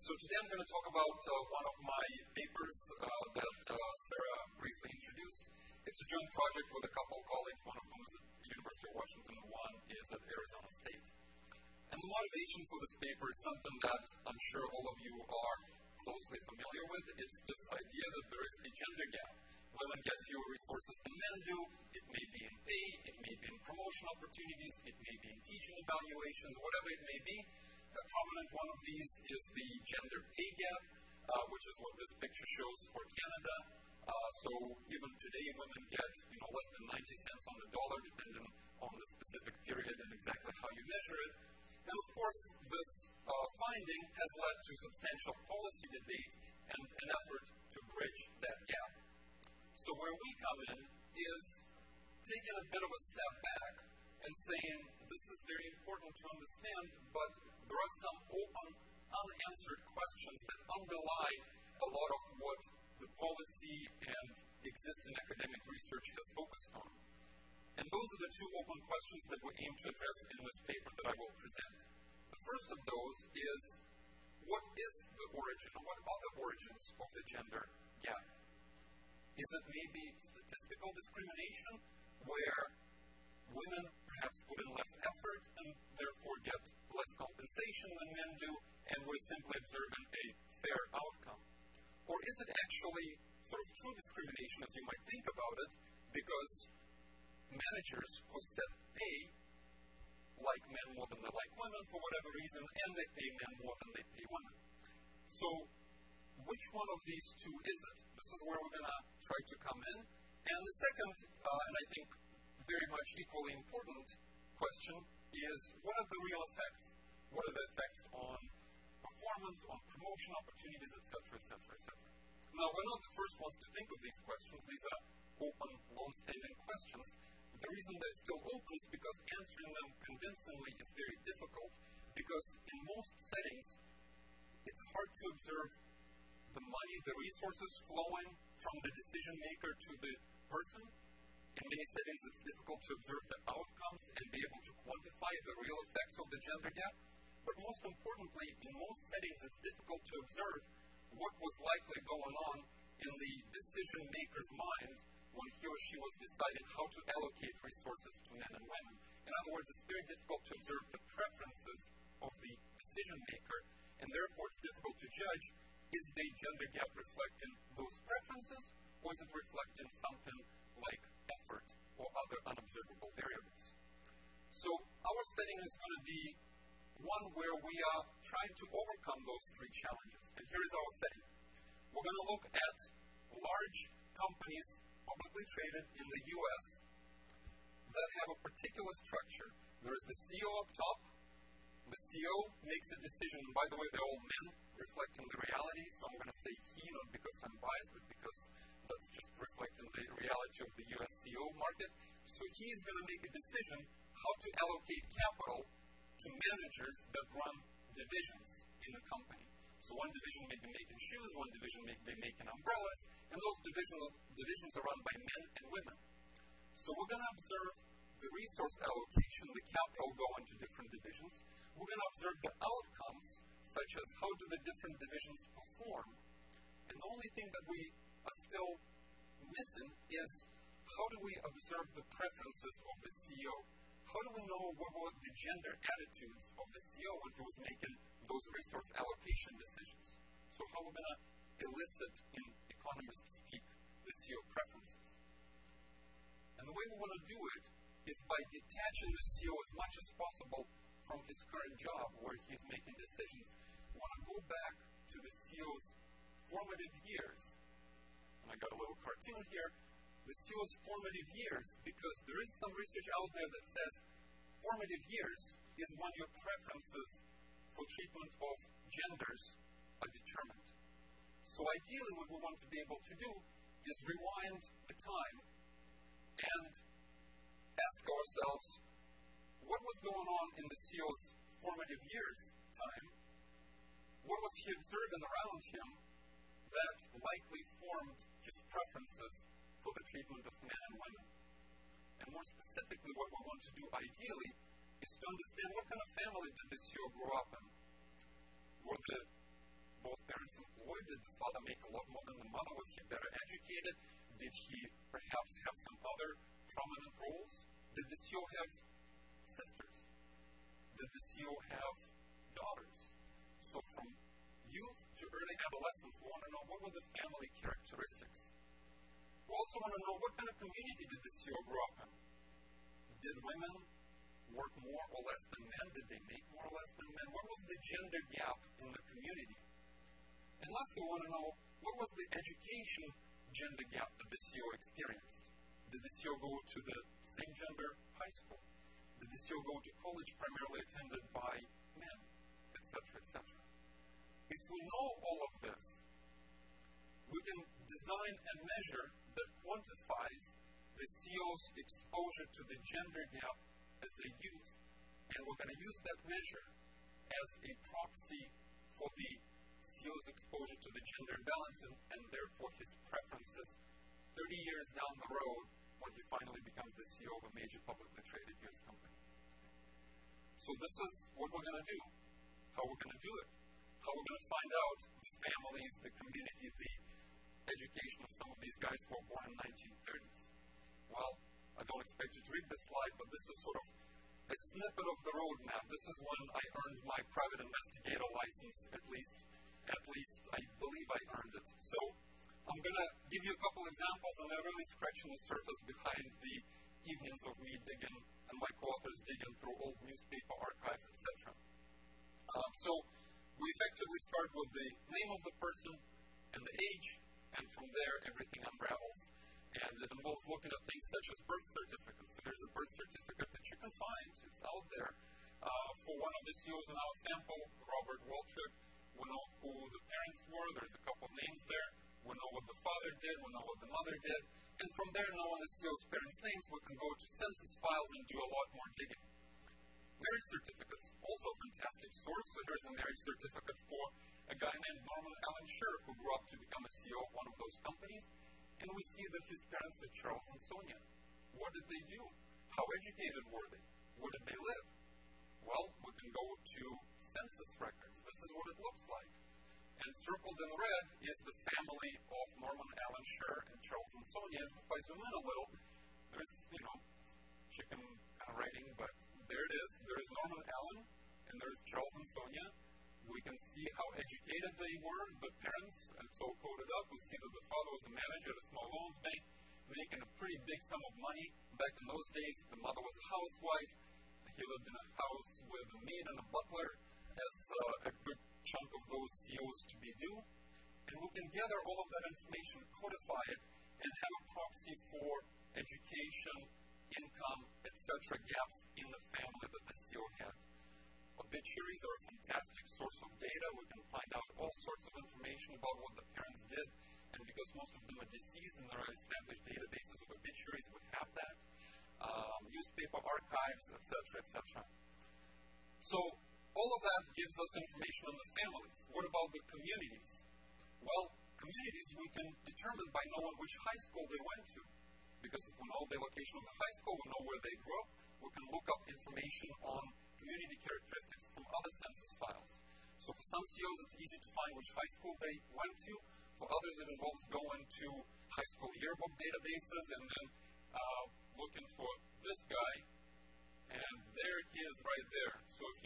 So today I'm going to talk about one of my papers that Sarah briefly introduced. It's a joint project with a couple of colleagues, one of whom is at the University of Washington and one is at Arizona State. And the motivation for this paper is something that I'm sure all of you are closely familiar with. It's this idea that there is a gender gap. Women get fewer resources than men do. It may be in pay, it may be in promotion opportunities, it may be in teaching evaluations, whatever it may be. A prominent one of these is the gender pay gap, which is what this picture shows for Canada. So even today, women get less than 90 cents on the dollar, depending on the specific period and exactly how you measure it. And of course, this finding has led to substantial policy debate and an effort to bridge that gap. So where we come in is taking a bit of a step back and saying this is very important to understand, but there are some open, unanswered questions that underlie a lot of what the policy and existing academic research has focused on. And those are the two open questions that we aim to address in this paper that I will present. The first of those is, what is the origin, or what are the origins of the gender gap? Is it maybe statistical discrimination, where women perhaps put in less effort and therefore get less compensation than men do, and we're simply observing a fair outcome? Or is it actually sort of true discrimination, as you might think about it, because managers who set pay like men more than they like women for whatever reason, and they pay men more than they pay women? So which one of these two is it? This is where we're going to try to come in. And the second, and I think very much equally important question is, what are the real effects? What are the effects on performance, on promotion opportunities, et cetera, et cetera, et cetera? Now, we're not the first ones to think of these questions. These are open, long-standing questions. The reason they're still open is because answering them convincingly is very difficult, because in most settings, it's hard to observe the money, the resources flowing from the decision maker to the person. In many settings, it's difficult to observe the outcomes and be able to quantify the real effects of the gender gap. But most importantly, in most settings, it's difficult to observe what was likely going on in the decision maker's mind when he or she was deciding how to allocate resources to men and women. In other words, it's very difficult to observe the preferences of the decision maker, and therefore it's difficult to judge, is the gender gap reflecting those preferences, or is it reflecting something like effort or other unobservable variables? So our setting is going to be one where we are trying to overcome those three challenges. And here is our setting. We're going to look at large companies, publicly traded in the US, that have a particular structure. There is the CEO up top. The CEO makes a decision, and by the way, they're all men, reflecting the reality, so I'm going to say he, not because I'm biased, but because that's just reflecting the reality of the US CEO market. So he is going to make a decision how to allocate capital to managers that run divisions in the company. So one division may be making shoes, one division may be making umbrellas, and those divisions are run by men and women. So we're going to observe the resource allocation, the capital go into different divisions. We're going to observe the outcomes, such as how do the different divisions perform. And the only thing that we are still missing is, how do we observe the preferences of the CEO? How do we know what were the gender attitudes of the CEO when he was making those resource allocation decisions? So how are we going to elicit, in economist speak, the CEO preferences? And the way we want to do it is by detaching the CEO as much as possible from his current job where he's making decisions. We want to go back to the CEO's formative years. And I got a little cartoon here. The CEO's formative years, because there is some research out there that says formative years is when your preferences for treatment of genders are determined. So ideally what we want to be able to do is rewind the time and ask ourselves, what was going on in the CEO's formative years time? What was he observing around him that likely formed his preferences for the treatment of men and women? And more specifically, what we want to do ideally is to understand what kind of family did the CEO grow up in. Were the both parents employed? Did the father make a lot more than the mother? Was he better educated? Did he perhaps have some other prominent roles? Did the CEO have sisters? Did the CEO have daughters? So from youth to early adolescence, we want to know what were the family characteristics. We also want to know what kind of community did the CEO grow up in. Did women work more or less than men? Did they make more or less than men? What was the gender gap in the community? And lastly, we want to know what was the education gender gap that the CEO experienced. Did the CEO go to the same gender high school? Did the CEO go to college primarily attended by men, etc., etc.? If we know all of this, we can design a measure that quantifies the CEO's exposure to the gender gap as a youth, and we're going to use that measure as a proxy for the CEO's exposure to the gender imbalance and therefore his preferences 30 years down the road when he finally becomes the CEO of a major publicly traded US company. So this is what we're going to do, how we're going to do it, how we're going to find out the families, the community, the education of some of these guys who were born in the 1930s. Well, I don't expect you to read this slide, but this is sort of a snippet of the roadmap. This is when I earned my private investigator license, at least I believe I earned it. So I'm going to give you a couple examples, and they're really scratching the surface behind the evenings of me digging and my co-authors digging through old newspaper archives, etc. So we effectively start with the name of the person and the age, and from there everything unravels. And it involves looking at things such as birth certificates. So there's a birth certificate that you can find. It's out there. For one of the CEOs in our sample, Robert Waltrip, we know who the parents were. There's a couple names there. We know what the father did. We know what the mother did. And from there, knowing the CEO's parents' names, we can go to census files and do a lot more digging. Marriage certificates, also a fantastic source. So here's a marriage certificate for a guy named Norman Allen Scher, who grew up to become a CEO of one of those companies. And we see that his parents are Charles and Sonia. What did they do? How educated were they? Where did they live? Well, we can go to census records. This is what it looks like. And circled in red is the family of Norman Allen Scher and Charles and Sonia. If I zoom in a little, there's, chicken kind of writing, but there it is. There's Norman Allen, and there's Charles and Sonia. We can see how educated they were, the parents, and so coded up. We see that the father was a manager at a small loans bank, making a pretty big sum of money. Back in those days, the mother was a housewife. He lived in a house with a maid and a butler, as a good chunk of those CEOs to be due. And we can gather all of that information, codify it, and have a proxy for education, income, etc. gaps in the family that the CEO had. Obituaries are a fantastic source of data. We can find out all sorts of information about what the parents did. And because most of them are deceased and there are established databases of obituaries, we have that. Newspaper archives, etc., etc. So all of that gives us information on the families. What about the communities? Well, communities we can determine by knowing which high school they went to. Because if we know the location of the high school, we know where they grew up, we can look up information on community characteristics from other census files. So for some CEOs, it's easy to find which high school they went to. For others, it involves going to high school yearbook databases and then looking for this guy. And there he is right there. So if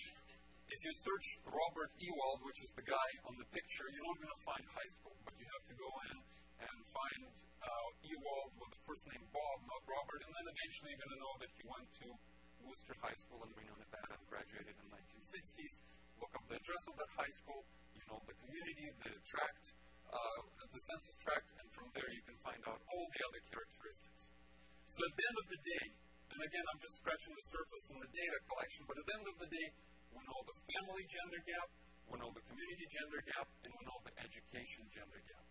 you search Robert Ewald, which is the guy on the picture, you're not going to find high school, but you have to go in and find Ewald with the first name Bob, not Robert, and then eventually you're going to know that he went to Worcester High School in Reno, Nevada, and graduated in the 1960s. Look up the address of that high school, you know the community, the tract, the census tract, and from there you can find out all the other characteristics. So at the end of the day, and again I'm just scratching the surface in the data collection, but at the end of the day, we know the family gender gap, we know the community gender gap, and we know the education gender gap.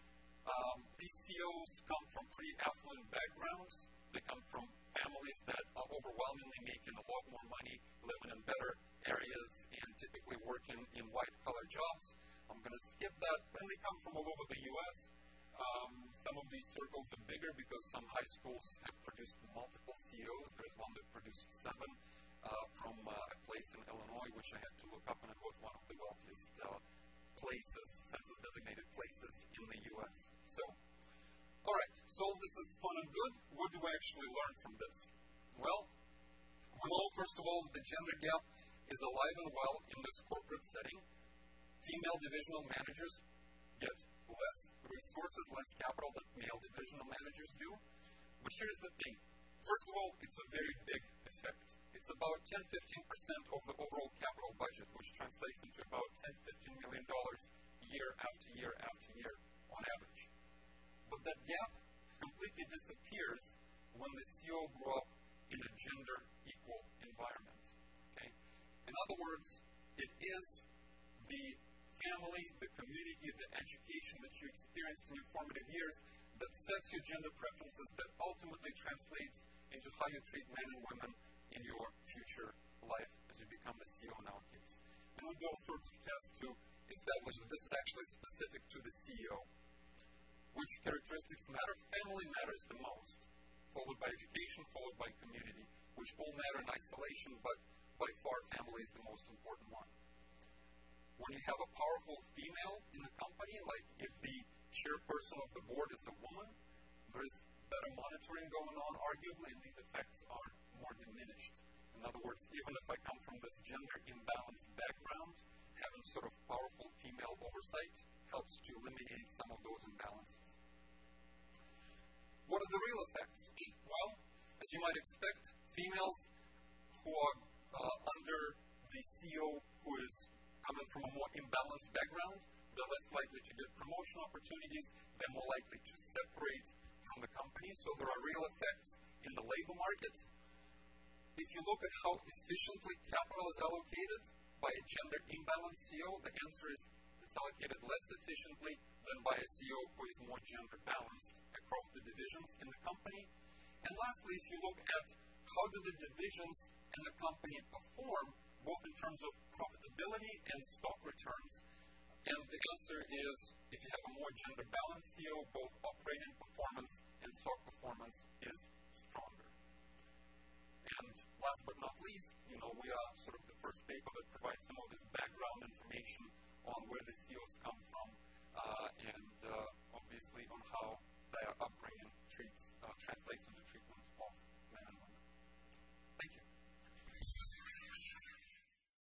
These CEOs come from pretty affluent backgrounds. They come from families that are overwhelmingly making a lot more money, living in better areas, and typically working in white-collar jobs. I'm going to skip that. And they come from all over the U.S. Some of these circles are bigger because some high schools have produced multiple CEOs. There's one that produced 7 from a place in Illinois, which I had to look up, and it was one of the wealthiest places, census-designated places in the U.S. So, all right, so this is fun and good. What do we actually learn from this? Well, we know, first of all, the gender gap is alive and well in this corporate setting. Female divisional managers get less resources, less capital than male divisional managers do. But here's the thing. First of all, it's a very big effect. It's about 10-15% of the overall capital budget, which translates into about $10-15 million year after year after year on average. But that gap completely disappears when the CEO grew up in a gender-equal environment. Okay? In other words, it is the family, the community, the education that you experienced in your formative years that sets your gender preferences, that ultimately translates into how you treat men and women in your future life as you become the CEO nowadays. And we do all sorts of tests to establish that this is actually specific to the CEO. Which characteristics matter? Family matters the most, followed by education, followed by community, which all matter in isolation, but by far family is the most important one. When you have a powerful female in the company, like if the chairperson of the board is a woman, there's better monitoring going on, arguably, and these effects are more diminished. In other words, even if I come from this gender imbalanced background, having sort of powerful female oversight helps to eliminate some of those imbalances. What are the real effects? Well, as you might expect, females who are under the CEO who is coming from a more imbalanced background, they're less likely to get promotion opportunities, they're more likely to separate from the company, so there are real effects in the labor market. If you look at how efficiently capital is allocated by a gender imbalanced CEO, the answer is it's allocated less efficiently than by a CEO who is more gender balanced across the divisions in the company. And lastly, if you look at how do the divisions in the company perform, both in terms of profitability and stock returns, and the answer is if you have a more gender balanced CEO, both operating performance and stock performance is stronger. And last but not least, we are sort of the first paper that provides some of this background information on where the CEOs come from, and obviously on how their upbringing translates into treatment of